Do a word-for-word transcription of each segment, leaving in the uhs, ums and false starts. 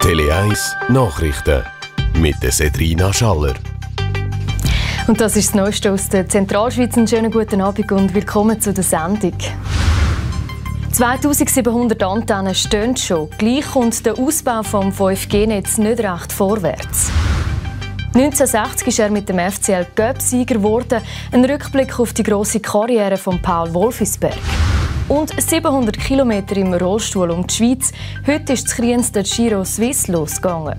Tele eins Nachrichten mit der Sedrina Schaller. Und das ist das Neueste aus der Zentralschweiz. Einen schönen guten Abend und willkommen zu der Sendung. zweitausendsiebenhundert Antennen stehen schon. Gleich kommt der Ausbau des fünf G-Netz nicht recht vorwärts. neunzehnhundertsechzig ist er mit dem F C L Cup-Sieger geworden. Ein Rückblick auf die grosse Karriere von Paul Wolfisberg. Und siebenhundert Kilometer im Rollstuhl um die Schweiz. Heute ist das Kriens der Giro Suisse losgegangen.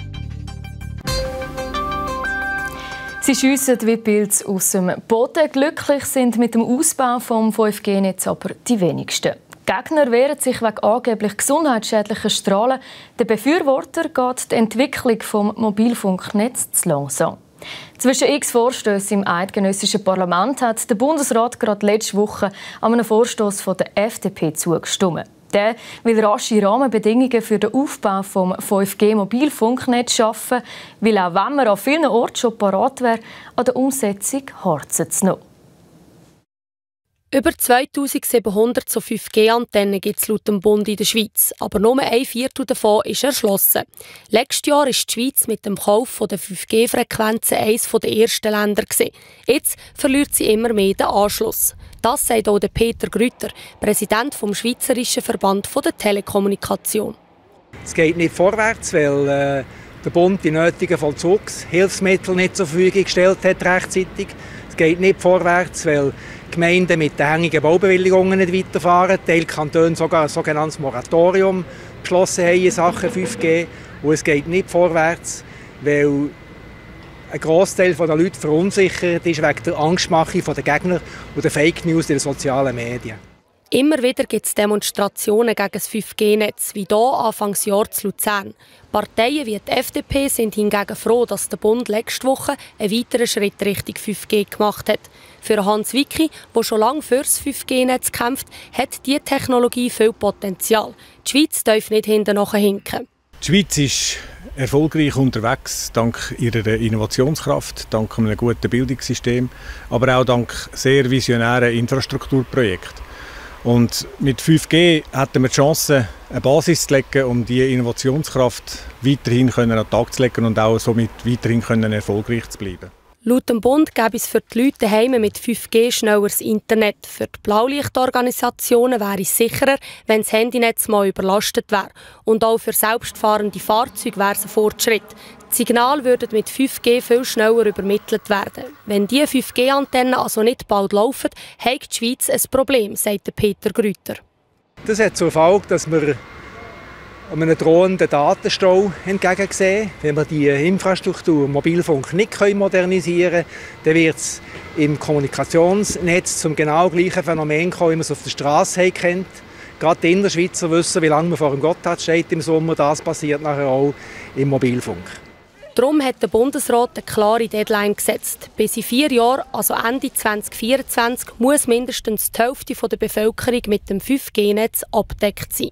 Sie schiessen wie Pilze aus dem Boden. Glücklich sind mit dem Ausbau des fünf G-Netz aber die wenigsten. Die Gegner wehren sich wegen angeblich gesundheitsschädlicher Strahlen. Den Befürworter geht die Entwicklung des Mobilfunknetzes zu langsam. Zwischen x Vorstößen im eidgenössischen Parlament hat der Bundesrat gerade letzte Woche an einem Vorstoß von der F D P zugestimmt. Der will rasche Rahmenbedingungen für den Aufbau des fünf G-Mobilfunknetzes schaffen, weil auch wenn man an vielen Orten schon parat wäre, an der Umsetzung harzt es noch. Über zweitausendsiebenhundert so fünf G-Antennen gibt es laut dem Bund in der Schweiz, aber nur ein Viertel davon ist erschlossen. Letztes Jahr war die Schweiz mit dem Kauf der fünf G-Frequenzen eines der ersten Länder. Jetzt verliert sie immer mehr den Anschluss. Das sagt auch Peter Grütter, Präsident des Schweizerischen Verband der Telekommunikation. Es geht nicht vorwärts, weil äh, der Bund die nötigen Vollzugshilfsmittel nicht zur Verfügung gestellt hat rechtzeitig. Es geht nicht vorwärts, weil Gemeinden mit den hängigen Baubewilligungen nicht weiterfahren. Teil Kantone sogar ein sogenanntes Moratorium beschlossen haben in Sachen fünf G. Und es geht nicht vorwärts, weil ein Grossteil der Leute verunsichert ist wegen der Angstmache der Gegner und der Fake News in den sozialen Medien. Immer wieder gibt es Demonstrationen gegen das fünf G-Netz, wie hier Anfangsjahr zu Luzern. Parteien wie die F D P sind hingegen froh, dass der Bund letzte Woche einen weiteren Schritt Richtung fünf G gemacht hat. Für Hans Wicki, der schon lange für das fünf G-Netz kämpft, hat diese Technologie viel Potenzial. Die Schweiz darf nicht hinterher hinken. Die Schweiz ist erfolgreich unterwegs, dank ihrer Innovationskraft, dank einem guten Bildungssystem, aber auch dank sehr visionären Infrastrukturprojekten. Und mit fünf G hätten wir die Chance, eine Basis zu legen, um diese Innovationskraft weiterhin an den Tag zu legen und auch somit weiterhin erfolgreich zu bleiben. Laut dem Bund gäbe es für die Leute daheim mit fünf G schnelleres Internet. Für die Blaulichtorganisationen wäre es sicherer, wenn das Handynetz mal überlastet wäre. Und auch für selbstfahrende Fahrzeuge wäre es ein Fortschritt. Die Signale würden mit fünf G viel schneller übermittelt werden. Wenn diese fünf G-Antennen also nicht bald laufen, hat die Schweiz ein Problem, sagt Peter Grütter. Das hat zur Folge, dass wir einem drohenden Datenstau entgegensehen. Wenn wir die Infrastruktur Mobilfunk nicht modernisieren können, dann wird es im Kommunikationsnetz zum genau gleichen Phänomen kommen, wie man es auf der Straße kennt. Gerade die Innerschweizer wissen, wie lange man vor dem Gotthard steht im Sommer. Das passiert nachher auch im Mobilfunk. Darum hat der Bundesrat eine klare Deadline gesetzt. Bis in vier Jahren, also Ende zweitausendvierundzwanzig, muss mindestens die Hälfte der Bevölkerung mit dem fünf G-Netz abgedeckt sein.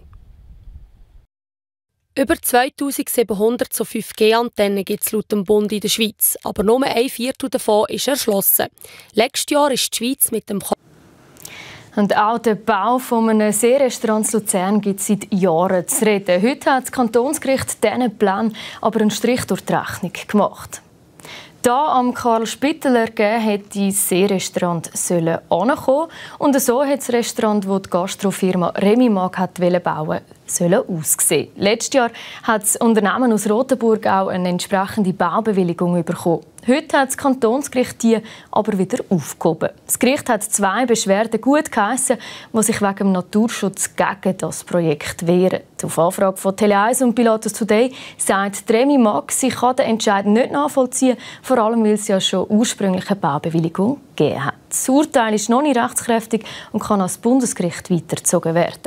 Über zweitausendsiebenhundert so fünf G-Antennen gibt es laut dem Bund in der Schweiz, aber nur ein Viertel davon ist erschlossen. Letztes Jahr ist die Schweiz mit dem Und auch der Bau eines Seerestaurants Luzern gibt es seit Jahren zu reden. Heute hat das Kantonsgericht diesen Plan aber einen Strich durch die Rechnung gemacht. Da am Karl Spitteler hätte das Seerestaurant ankommen und so hat das Restaurant, das die Gastrofirma Remimag bauen wollte, aussehen. Letztes Jahr hat das Unternehmen aus Rotenburg auch eine entsprechende Baubewilligung bekommen. Heute hat das Kantonsgericht die aber wieder aufgehoben. Das Gericht hat zwei Beschwerden gut geheissen, die sich wegen dem Naturschutz gegen das Projekt wehren. Auf Anfrage von Tele eins und Pilatus Today sagt Remimag, sie kann den Entscheid nicht nachvollziehen, vor allem weil es ja schon ursprünglich eine Baubewilligung gegeben hat. Das Urteil ist noch nicht rechtskräftig und kann ans Bundesgericht weitergezogen werden.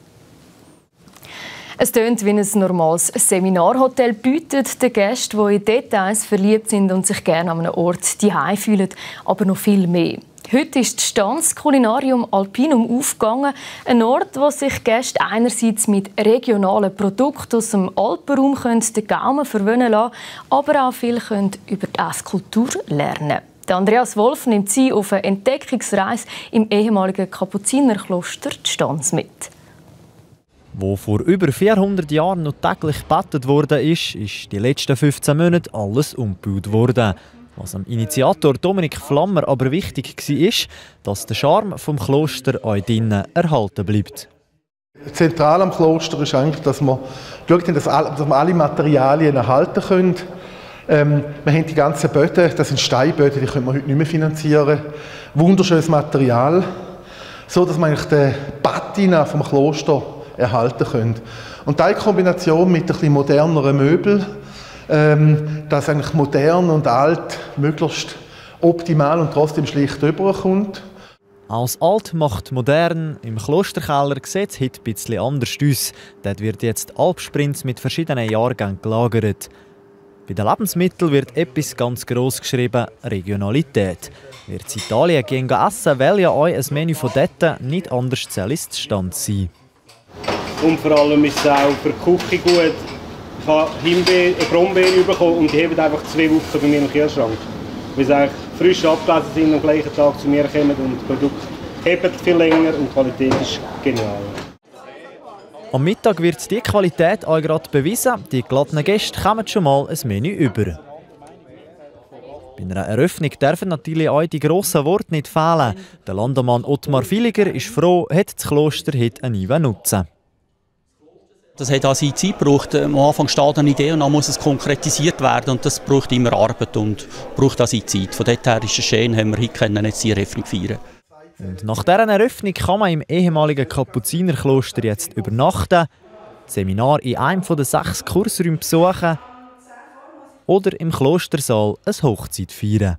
Es tönt wie ein normales Seminarhotel, bietet den Gästen, die in Details verliebt sind und sich gerne an einem Ort zuhause fühlen, aber noch viel mehr. Heute ist die Stanz Culinarium Alpinum aufgegangen, ein Ort, wo sich Gäste einerseits mit regionalen Produkten aus dem Alpenraum den Gaumen verwöhnen lassen, aber auch viel über die Esskultur lernen. Andreas Wolf nimmt sie auf eine Entdeckungsreise im ehemaligen Kapuzinerkloster die Stanz mit. Wo vor über vierhundert Jahren noch täglich gebetet wurde, ist, ist die letzten fünfzehn Monate alles umgebaut worden. Was am Initiator Dominik Flammer aber wichtig war, ist, dass der Charme vom Kloster auch drinnen erhalten bleibt. Zentral am Kloster ist eigentlich, dass wir geschaut haben, dass wir alle Materialien erhalten können. Ähm, wir haben die ganzen Böden, das sind Steinböden, die können wir heute nicht mehr finanzieren. Wunderschönes Material, so dass wir eigentlich die Patina vom Kloster erhalten können. Und diese Kombination mit ein bisschen moderneren Möbeln, ähm, dass eigentlich modern und alt möglichst optimal und trotzdem schlicht rüberkommt. Aus alt macht modern. Im Klosterkeller sieht es heute ein bisschen anders aus. Dort wird jetzt Alpsprint mit verschiedenen Jahrgängen gelagert. Bei den Lebensmitteln wird etwas ganz gross geschrieben: Regionalität. Wer in Italien gehen essen, will ja auch ein Menü von dort nicht anders Stand sein. Und vor allem ist es auch für die Küche gut. Ich habe Himbeer, Brombeeren bekommen und die haben einfach zwei Wochen bei mir im Kühlschrank. Weil sie eigentlich frisch abgelesen sind und am gleichen Tag zu mir kommen und das Produkt hebt viel länger und die Qualität ist genial. Am Mittag wird diese Qualität auch gerade bewiesen. Die geladenen Gäste kommen schon mal ein Menü über. Bei einer Eröffnung dürfen natürlich auch die grossen Worte nicht fehlen. Der Landemann Ottmar Villiger ist froh, hat das Kloster heute einen Nutzen. Das hat auch seine Zeit gebraucht. Am Anfang steht eine Idee und dann muss es konkretisiert werden. Und das braucht immer Arbeit und braucht auch seine Zeit. Von daher ist es schön, haben wir heute können jetzt die Eröffnung feiern. Und nach dieser Eröffnung kann man im ehemaligen Kapuzinerkloster jetzt übernachten, Seminar in einem der sechs Kursräume besuchen oder im Klostersaal eine Hochzeit feiern.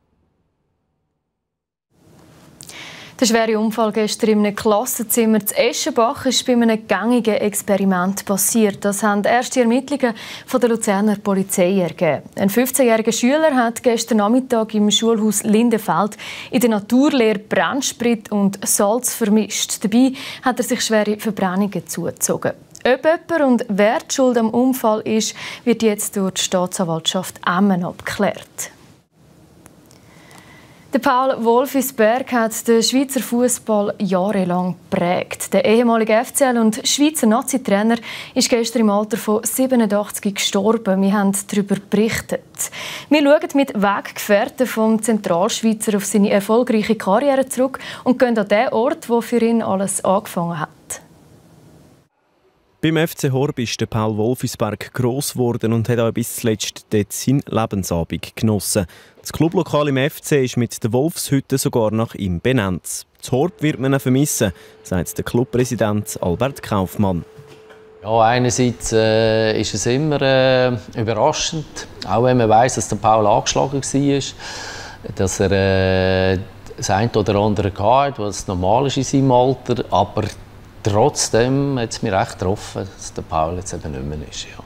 Der schwere Unfall gestern in einem Klassenzimmer zu Eschenbach ist bei einem gängigen Experiment passiert. Das haben erste Ermittlungen von der Luzerner Polizei ergeben. Ein fünfzehnjähriger Schüler hat gestern Nachmittag im Schulhaus Lindenfeld in der Naturlehre Brennsprit und Salz vermischt. Dabei hat er sich schwere Verbrennungen zugezogen. Ob jemand und wer die Schuld am Unfall ist, wird jetzt durch die Staatsanwaltschaft Emmen abgeklärt. Der Paul Wolfisberg hat den Schweizer Fußball jahrelang geprägt. Der ehemalige F C L- und Schweizer Nazi-Trainer ist gestern im Alter von siebenundachtzig gestorben. Wir haben darüber berichtet. Wir schauen mit Weggefährten vom Zentralschweizer auf seine erfolgreiche Karriere zurück und gehen an den Ort, wo für ihn alles angefangen hat. Beim F C Horb ist der Paul Wolfisberg gross geworden und hat auch bis zuletzt dort seinen Lebensabend genossen. Das Clublokal im F C ist mit der Wolfshütte sogar nach ihm benannt. Das Horb wird man ihn vermissen, sagt der Clubpräsident Albert Kaufmann. Ja, einerseits äh, ist es immer äh, überraschend, auch wenn man weiss, dass der Paul angeschlagen war, dass er äh, das eine oder andere hatte, was normal ist in seinem Alter, aber trotzdem hat es mich recht getroffen, dass der Paul jetzt eben nicht mehr ist. Ja.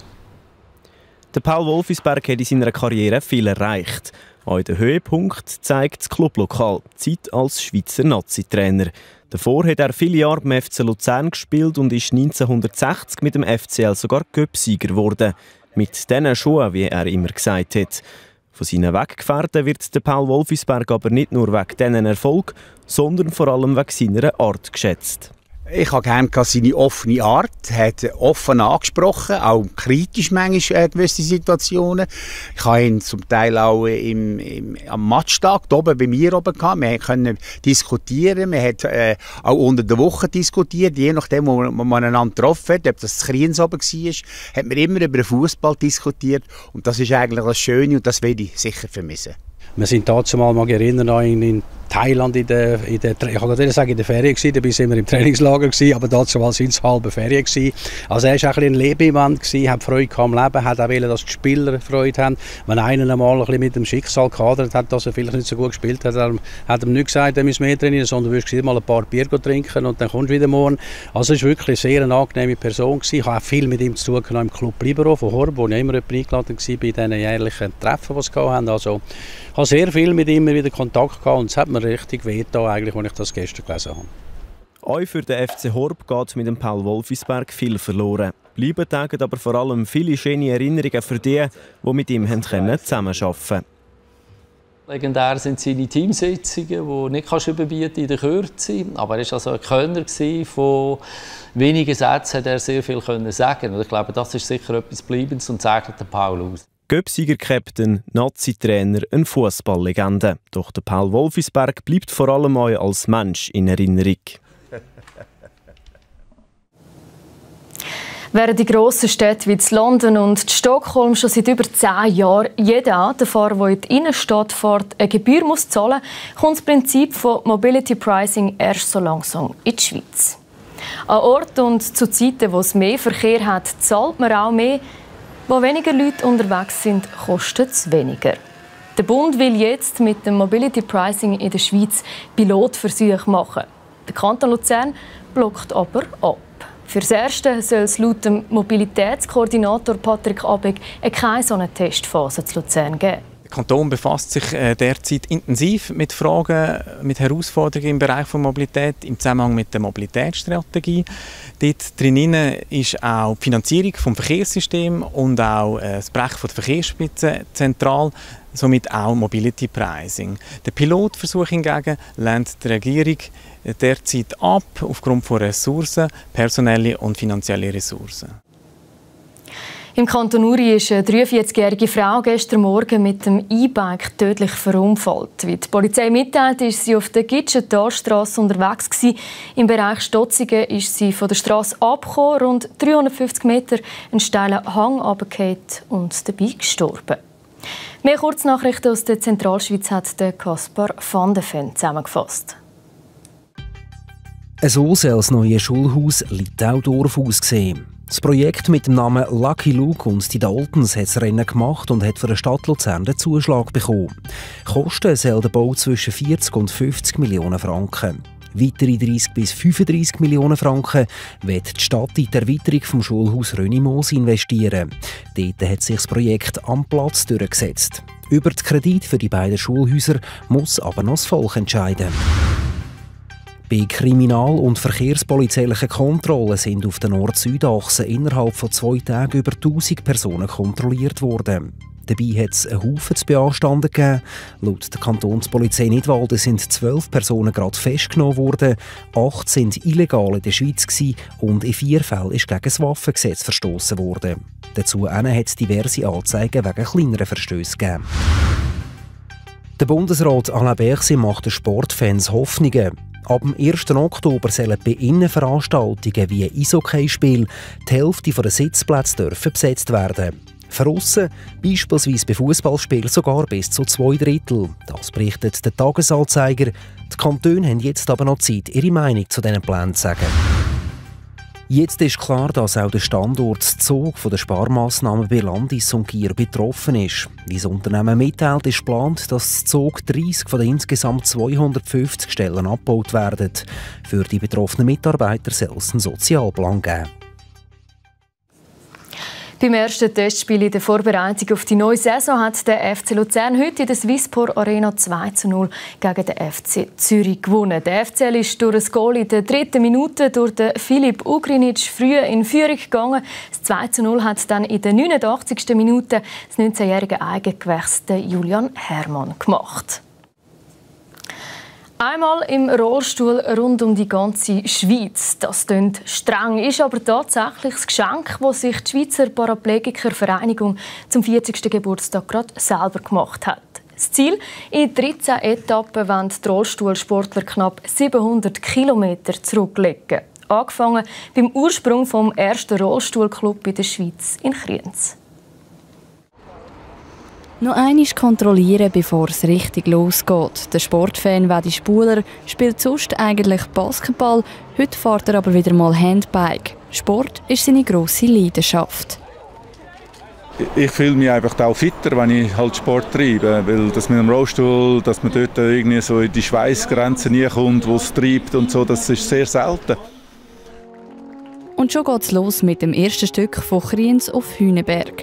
Der Paul Wolfisberg hat in seiner Karriere viel erreicht. Auch den Höhepunkt zeigt das Clublokal, die Zeit als Schweizer Nazi-Trainer. Davor hat er viele Jahre beim F C Luzern gespielt und ist neunzehnhundertsechzig mit dem F C L sogar Cup-Sieger geworden. Mit diesen Schuhen, wie er immer gesagt hat. Von seinen Weggefährten wird der Paul Wolfisberg aber nicht nur wegen diesen Erfolg, sondern vor allem wegen seiner Art geschätzt. Ich habe gerne seine offene Art, hat offen angesprochen, auch kritisch manchmal äh, gewisse Situationen. Ich habe ihn zum Teil auch im, im, am Matchtag oben bei mir oben gehabt. Wir konnten diskutieren, wir haben äh, auch unter der Woche diskutiert, je nachdem, wo man einander getroffen hat, ob das das Kriens oben war, hat man immer über den Fußball diskutiert und das ist eigentlich das Schöne und das werde ich sicher vermissen. Wir sind dazu mal, mag ich erinnern, in, in Thailand in der, in der, ich kann gerade sagen, in der Ferien gewesen, dabei sind wir im Trainingslager gewesen, aber dazu mal sind es halbe Ferien gewesen. Also er war auch ein, ein Lebewand gewesen, hat Freude am Leben, hat auch wollen, dass die Spieler Freude haben. Wenn einer einmal ein bisschen mit dem Schicksal gehadert hat, dass er vielleicht nicht so gut gespielt hat, dann hat er ihm nicht gesagt, er muss mehr trainieren, sondern du wirst mal ein paar Bier trinken und dann kommst du wieder morgen. Also er war wirklich eine sehr angenehme Person gewesen. Ich habe auch viel mit ihm zu tun gehabt im Club Libero von Horb, wo ich immer eingeladen war bei diesen jährlichen Treffen, die sie hatten. Also ich habe sehr viel mit ihm wieder Kontakt gehabt und es hat mir richtig wehgetan, eigentlich, als ich das gestern gelesen habe. Auch für den F C Horb geht mit dem Paul Wolfisberg viel verloren. Bleiben tagen aber vor allem viele schöne Erinnerungen für die, die mit ihm zusammenarbeiten konnten. Legendär sind seine Teamsitzungen, die nicht kannst überbieten in der Kürze. Aber er war also ein Könner von wenigen Sätzen, hat er sehr viel können sagen. Und ich glaube, das ist sicher etwas Bleibendes und zeichnet den Paul aus. Göpsieger-Captain, Nazi-Trainer, eine Fußballlegende. Doch der Paul Wolfisberg bleibt vor allem auch als Mensch in Erinnerung. Während die grossen Städte wie London und Stockholm schon seit über zehn Jahren jeder Autofahrer, der in die Innenstadt fährt, eine Gebühr muss zahlen muss, kommt das Prinzip von Mobility Pricing erst so langsam in die Schweiz. An Orten und zu Zeiten, wo es mehr Verkehr hat, zahlt man auch mehr. Wo weniger Leute unterwegs sind, kostet es weniger. Der Bund will jetzt mit dem Mobility Pricing in der Schweiz Pilotversuche machen. Der Kanton Luzern blockt aber ab. Für das Erste soll es laut dem Mobilitätskoordinator Patrick Abegg keine solche Testphase zu Luzern geben. Der Kanton befasst sich derzeit intensiv mit Fragen, mit Herausforderungen im Bereich der Mobilität im Zusammenhang mit der Mobilitätsstrategie. Dort drinnen ist auch die Finanzierung des Verkehrssystems und auch das Brechen der Verkehrsspitze zentral, somit auch Mobility Pricing. Der Pilotversuch hingegen lehnt die Regierung derzeit ab, aufgrund von Ressourcen, personelle und finanzielle Ressourcen. Im Kanton Uri ist eine dreiundvierzigjährige Frau gestern Morgen mit dem E-Bike tödlich verunfallt. Wie die Polizei mitteilt, ist sie auf der Gitschentalstrasse unterwegs gewesen. Im Bereich Stotzingen ist sie von der Strasse abgekommen, rund dreihundertfünfzig Meter einen steilen Hang runtergefallen und dabei gestorben. Mehr Kurznachrichten aus der Zentralschweiz hat der Kaspar van de Ven zusammengefasst. So soll das neue Schulhaus Litaudorf aussehen. Das Projekt mit dem Namen Lucky Luke und die Daltons hat das Rennen gemacht und hat von der Stadt Luzern den Zuschlag bekommen. Kosten soll der Bau zwischen vierzig und fünfzig Millionen Franken. Weitere dreißig bis fünfunddreißig Millionen Franken wird die Stadt in die Erweiterung des Schulhaus Rönimos investieren. Dort hat sich das Projekt am Platz durchgesetzt. Über den Kredit für die beiden Schulhäuser muss aber noch das Volk entscheiden. Bei kriminal- und verkehrspolizeilichen Kontrollen sind auf der Nord-Süd-Achse innerhalb von zwei Tagen über tausend Personen kontrolliert worden. Dabei hat es einen Haufen zu beanstanden gegeben. Laut der Kantonspolizei Nidwalden sind zwölf Personen gerade festgenommen worden, acht sind illegal in der Schweiz gewesen und in vier Fällen ist gegen das Waffengesetz verstoßen worden. Dazu hat es diverse Anzeigen wegen kleineren Verstößen gegeben. Der Bundesrat Alain Berset macht den Sportfans Hoffnungen. Ab dem ersten Oktober sollen bei Innenveranstaltungen wie ein Eishockeyspiel die Hälfte der Sitzplätze dürfen besetzt werden. Für aussen, beispielsweise bei Fußballspielen, sogar bis zu zwei Drittel. Das berichtet der Tagesanzeiger. Die Kantone haben jetzt aber noch Zeit, ihre Meinung zu diesen Plänen zu sagen. Jetzt ist klar, dass auch der Standort Zug von den Sparmaßnahmen bei Landis und Gier betroffen ist. Wie das Unternehmen mitteilt, ist geplant, dass Zug dreißig von den insgesamt zweihundertfünfzig Stellen abgebaut werden. Für die betroffenen Mitarbeiter soll es einen Sozialplan geben. Beim ersten Testspiel in der Vorbereitung auf die neue Saison hat der F C Luzern heute in der Swisspor Arena zwei zu null gegen den F C Zürich gewonnen. Der F C L ist durch ein Goal in der dritten Minute durch den Filip Ugrinic früh in Führung gegangen. Das zwei zu null hat dann in der neunundachtzigsten Minute das neunzehnjährige eigengewächste Julian Hermann gemacht. Einmal im Rollstuhl rund um die ganze Schweiz. Das klingt streng, ist aber tatsächlich das Geschenk, das sich die Schweizer Paraplegikervereinigung zum vierzigsten Geburtstag gerade selber gemacht hat. Das Ziel: in dreizehn Etappen wollen die Rollstuhlsportler knapp siebenhundert Kilometer zurücklegen. Angefangen beim Ursprung vom ersten Rollstuhlclub in der Schweiz in Kriens. Noch einmal kontrollieren, bevor es richtig losgeht. Der Sportfan Wedi Spuler spielt sonst eigentlich Basketball, heute fährt er aber wieder mal Handbike. Sport ist seine grosse Leidenschaft. Ich fühle mich einfach auch fitter, wenn ich halt Sport treibe, weil das mit dem Rollstuhl, dass man dort irgendwie so in die Schweißgrenze nie kommt, wo es treibt und so, das ist sehr selten. Und schon geht's los mit dem ersten Stück von Kriens auf Hüneberg.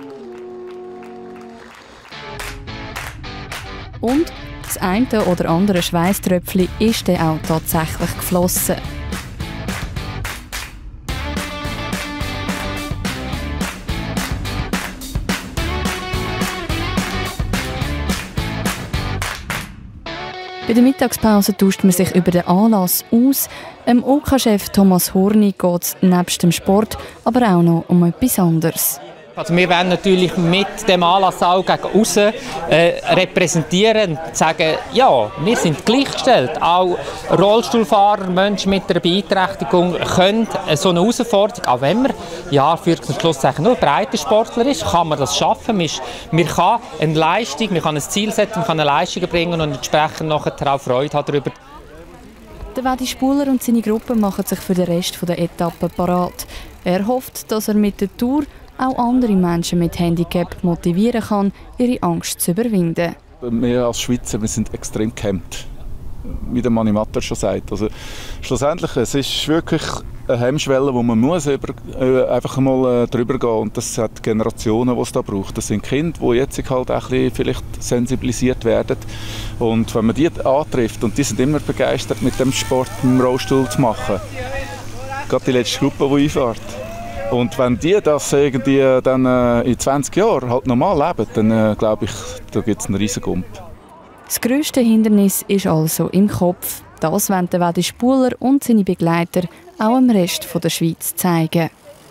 Und das eine oder andere Schweißtröpfchen ist dann auch tatsächlich geflossen. Bei der Mittagspause tauscht man sich über den Anlass aus. Dem O K-Chef Thomas Horni geht es nebst dem Sport aber auch noch um etwas anderes. Also wir wollen natürlich mit dem Anlass auch gegen aussen äh, repräsentieren und sagen, ja, wir sind gleichgestellt. Auch Rollstuhlfahrer, Menschen mit einer Beeinträchtigung können so eine Herausforderung, auch wenn man ja, für den Schlusszeichen nur Breitensportler ist, kann man das schaffen. Man, man kann eine Leistung, man kann ein Ziel setzen, man kann eine Leistung bringen und entsprechend nachher auch Freude haben darüber. Der Wadi Spuler und seine Gruppe machen sich für den Rest der Etappe parat. Er hofft, dass er mit der Tour auch andere Menschen mit Handicap motivieren kann, ihre Angst zu überwinden. Wir als Schweizer, wir sind extrem gehemmt, wie der Mani Matter schon sagt. Also, schlussendlich, es ist wirklich eine Hemmschwelle, wo man muss über, äh, einfach mal äh, drüber gehen muss. Und das hat Generationen, die es da braucht. Das sind Kinder, die jetzt halt ein bisschen vielleicht sensibilisiert werden. Und wenn man die antrifft, und die sind immer begeistert, mit dem Sport im Rollstuhl zu machen. Gerade die letzte Gruppe, die einfährt. Und wenn die das irgendwie dann äh, in zwanzig Jahren halt normal leben, dann äh, glaube ich, da gibt es einen riesen Gump. Das grösste Hindernis ist also im Kopf. Das wollen der Wadi Spuler und seine Begleiter auch im Rest der Schweiz zeigen.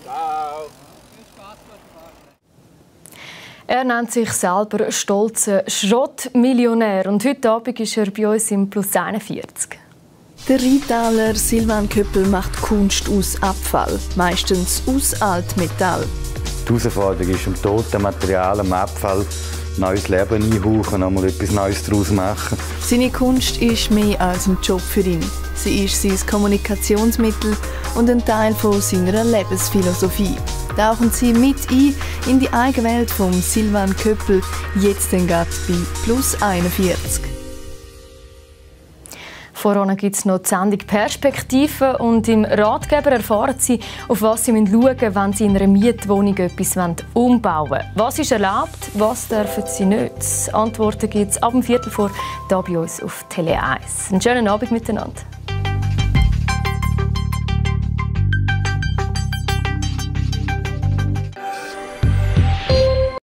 Er nennt sich selber stolzer Schrottmillionär und heute Abend ist er bei uns im Plus einundvierzig. Der Rheintaler Silvan Köppel macht Kunst aus Abfall, meistens aus Altmetall. Die Herausforderung ist, im toten Material, am Abfall, neues Leben einhauchen, einmal etwas Neues daraus machen. Seine Kunst ist mehr als ein Job für ihn. Sie ist sein Kommunikationsmittel und ein Teil von seiner Lebensphilosophie. Tauchen Sie mit ein in die eigene Welt von Silvan Köppel, jetzt dann gerade bei Plus einundvierzig. Vorne gibt es noch die Sendung Perspektive und im Ratgeber erfahren Sie, auf was Sie schauen müssen, wenn Sie in einer Mietwohnung etwas umbauen wollen. Was ist erlaubt, was dürfen Sie nicht? Antworten gibt es ab dem Viertel vor hier bei uns auf Tele eins. Einen schönen Abend miteinander.